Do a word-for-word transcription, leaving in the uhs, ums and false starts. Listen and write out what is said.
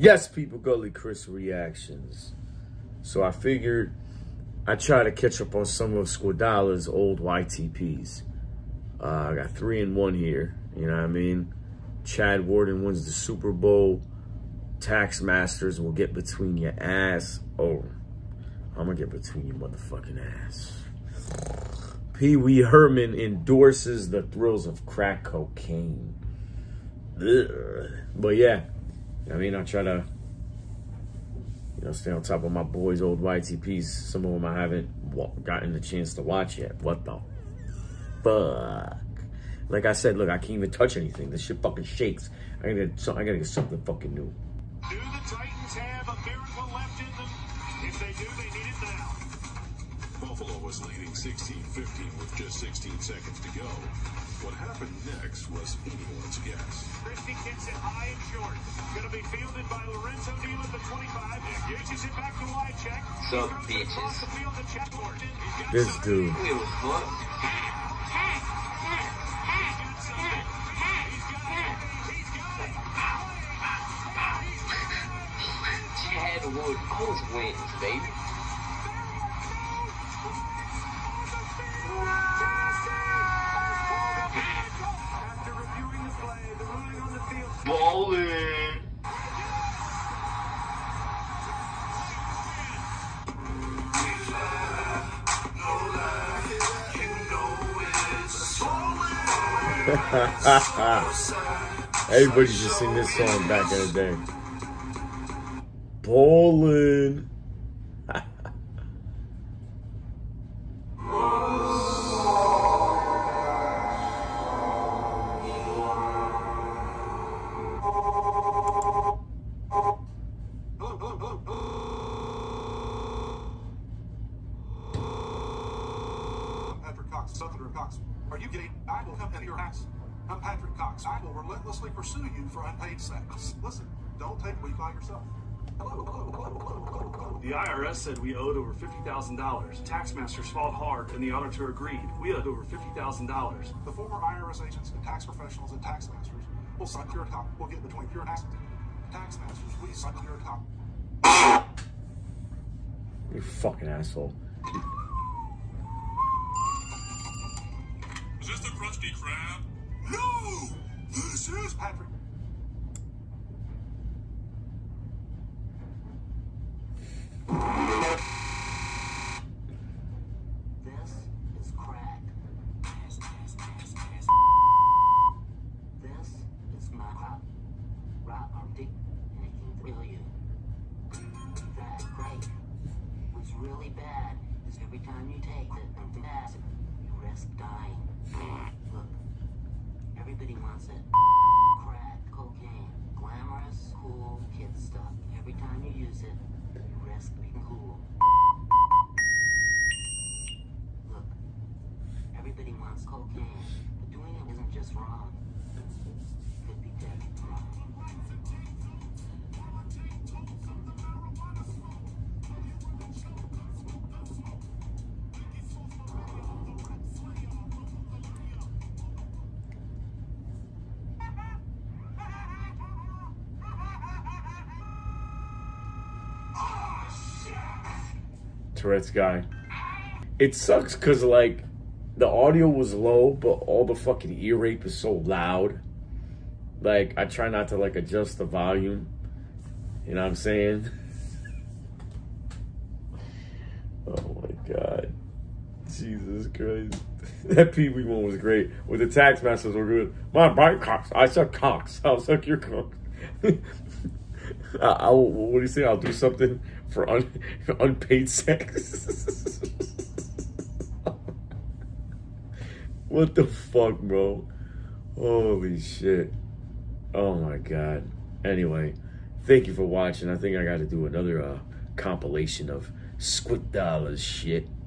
Yes, people, Gully Chris reactions. So I figured I try to catch up on some of Squadala's old Y T Ps. Uh, I got three in one here, you know what I mean? Chad Warden wins the Super Bowl. Tax Masters will get between your ass. Oh, I'm gonna get between your motherfucking ass. Pee Wee Herman endorses the thrills of crack cocaine. Ugh. But yeah, I mean, I try to, you know, stay on top of my boys' old Y T Ps. Some of them I haven't gotten the chance to watch yet. What the fuck? Like I said, look, I can't even touch anything. This shit fucking shakes. I gotta get, I gotta get something fucking new. Do the Titans have a miracle left in them? If they do, they need it now. Buffalo was leading sixteen fifteen with just sixteen seconds to go. What happened next was anyone's guess. Christie kicks it high and short. Going to be fielded by Lorenzo Neal at the twenty-five. Engages it back to Wycheck. So, bitches. This dude. Chad Wood always wins, baby. After reviewing the play, the ruling on the field. Ballin'. Everybody just sing this song back in the day. Ballin'. Patrick Cox, Southerner Cox. Are you getting? I will come into your house. I'm Patrick Cox. I will relentlessly pursue you for unpaid sex. Listen, don't take a week by yourself. Hello, hello, hello, hello, hello, hello. The I R S said we owed over fifty thousand dollars. Taxmasters fought hard, and the auditor agreed. We owed over fifty thousand dollars. The former I R S agents and tax professionals and tax masters will suck your top. We'll get between pure tax tax masters. We suck your top. You fucking asshole. Is this the Krusty Krab? No! This is Patrick. This is crack. This is my crop. Rock Arctic, and it can thrill you. That's great. What's really bad is every time you take it and acid, you risk dying. Look, everybody wants it. Crack, cocaine, glamorous, cool kid stuff. Every time you use it, you risk being cool. Look, everybody wants cocaine, but doing it isn't just wrong. It could be dead wrong. Tourette's guy. It sucks because, like, the audio was low, but all the fucking ear rape is so loud. Like, I try not to, like, adjust the volume. You know what I'm saying? Oh, my God. Jesus Christ. That Pee Wee one was great. With the tax masters were good. My bite cocks. I suck cocks. I'll suck your cock. I, I, what do you say? I'll do something for un, unpaid sex. What the fuck, bro? Holy shit. Oh my God. Anyway, thank you for watching. I think I got to do another uh, compilation of Squidala's shit.